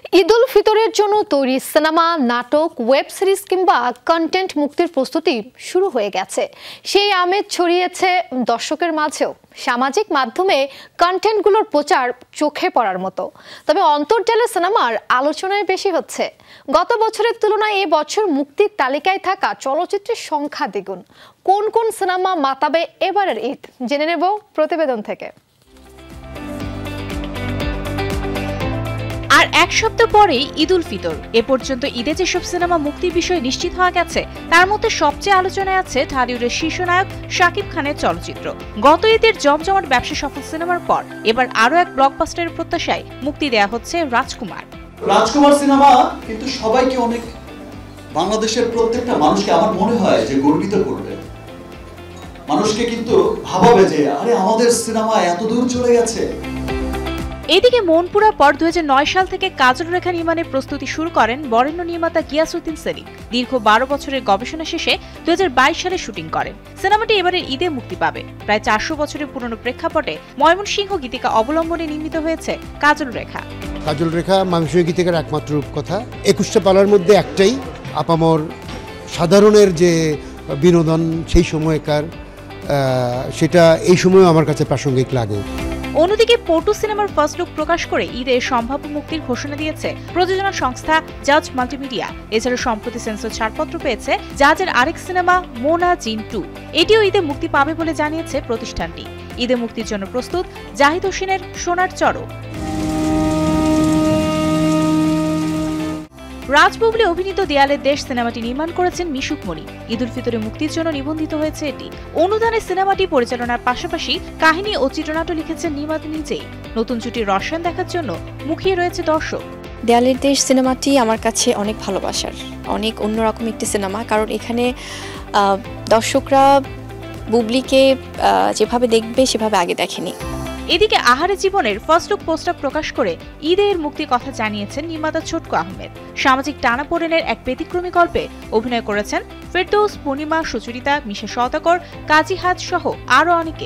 ঈদ উল ফিতরের জন্য তৈরি সিনেমা, নাটক, ওয়েব সিরিজ কিংবা কন্টেন্ট মুক্তির প্রস্তুতি শুরু হয়ে গেছে। সেই আমেজ ছড়িয়েছে দর্শকের মাঝেও। সামাজিক মাধ্যমে কন্টেন্টগুলোর প্রচার চোখে পড়ার মতো। তবে অন্তর্জালে সিনেমার আলোচনায় বেশি হচ্ছে। গত বছরের তুলনায় এ বছর মুক্তির তালিকায় থাকা চলচ্চিত্রের সংখ্যা দ্বিগুণ। কোন কোন সিনেমা মাতাবে এবারের ঈদ জেনে নেব প্রতিবেদন থেকে। আর এক সপ্তাহ পরেই ঈদ উল ফিতর। এ পর্যন্ত ঈদে যেসব সিনেমা মুক্তির বিষয়ে নিশ্চিত হওয়া গেছে তার মধ্যে সবচেয়ে আলোচনায় আছে ঢালিউডের শীর্ষনায়ক শাকিব খানের চলচ্চিত্র। গত ঈদের জমজমাট ব্যবসা সফল সিনেমার পর এবার আরো এক ব্লকবাস্টারের প্রত্যাশায় মুক্তি দেয়া হচ্ছে রাজকুমার। রাজকুমার সিনেমা কিন্তু সবাইকে অনেক, বাংলাদেশের প্রত্যেকটা মানুষকে আমার মনে হয় যে গর্বিত করবে। মানুষকে কিন্তু ভাবাবে যে আরে আমাদের সিনেমা এত দূর চলে গেছে। এদিকে মনপুরা পর 2009 সাল থেকে কাজল রেখা নির্মাণের প্রস্তুতি শুরু করেন বরেণ্য নির্মাতা গিয়াসউদ্দিন সেলিম। দীর্ঘ 12 বছরের গবেষণা শেষে 2022 সালে শুটিং করেন। সিনেমাটি এবারের ঈদে মুক্তি পাবে। প্রায় 400 বছরের পুরনো প্রেক্ষাপটে ময়মনসিংহ গীতিকা অবলম্বনে নির্মিত হয়েছে কাজল রেখা। কাজল রেখা ময়মনসিংহ গীতিকার একমাত্র রূপকথা। 21টা পালার মধ্যে একটাই আপামর সাধারণের যে বিনোদন সেই সময়কার, সেটা এই সময় আমার কাছে প্রাসঙ্গিক লাগে। অন্যদিকে পটু সিনেমার ফার্স্ট লুক প্রকাশ করে ঈদের সম্ভাব্য মুক্তির ঘোষণা দিয়েছে প্রযোজনা সংস্থা জাজ মাল্টিমিডিয়া। এছাড়া সম্প্রতি সেন্সর ছাড়পত্র পেয়েছে জাজের আরেক সিনেমা মোনা জিন 2। এটিও ঈদে মুক্তি পাবে বলে জানিয়েছে প্রতিষ্ঠানটি। ঈদে মুক্তির জন্য প্রস্তুত জাহিদ হোসেনের সোনার চরক। রাজবুবলি অভিনীত দেয়ালের দেশ সিনেমাটি নির্মাণ করেছেন মিশুক মনি। ঈদ উল ফিতরে মুক্তির জন্য নিবন্ধিত হয়েছে এটি। অনুদানে সিনেমাটি পরিচালনার পাশাপাশি কাহিনী ও চিত্রনাট্য লিখেছেন নির্মাতা নিজেই। নতুন জুটির রসায়ন দেখার জন্য মুখিয়ে রয়েছে দর্শক। দেয়ালের দেশ সিনেমাটি আমার কাছে অনেক ভালোবাসার, অনেক অন্যরকম একটি সিনেমা। কারণ এখানে দর্শকরা বুবলিকে যেভাবে দেখবে সেভাবে আগে দেখেনি। এদিকে আহারে জীবনের ফার্স্ট লুক পোস্টার প্রকাশ করে ঈদের মুক্তির কথা জানিয়েছেন নির্মাতা ছোটকু আহমেদ। সামাজিক টানাপোড়েনের এক ব্যতিক্রমী গল্পে অভিনয় করেছেন ফেরদৌস, পূর্ণিমা, সুচরিতা, মিশা সওদাগর, কাজী হাত সহ আরো অনেকে।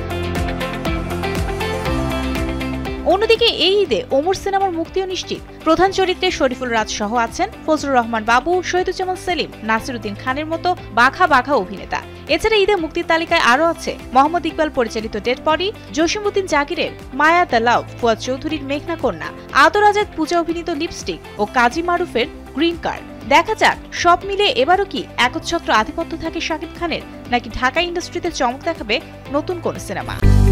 অন্যদিকে এই ঈদে ওমর সিনেমার মুক্তিও নিশ্চিত। প্রধান চরিত্রে শরীফুল রাজ সহ আছেন ফজলুর রহমান বাবু, শহীদুজ্জামান সেলিম, নাসিরউদ্দিন খানের মতো বাঘা বাঘা অভিনেতা। এছাড়া ঈদে মুক্তির তালিকায় আরো আছে মোহাম্মদ ইকবাল পরিচালিত ডেড বডি, জসিমউদ্দিন জাকিরের মায়া দ্য লাভ, ফুয়াদ চৌধুরীর মেঘনা কন্যা, আদর আজাদ পূজা অভিনীত লিপস্টিক ও কাজী মারুফের গ্রিন কার্ড। দেখা যাক সব মিলে এবারও কি একচ্ছত্র আধিপত্য থাকে শাকিব খানের, নাকি ঢাকা ইন্ডাস্ট্রিতে চমক দেখাবে নতুন কোন সিনেমা।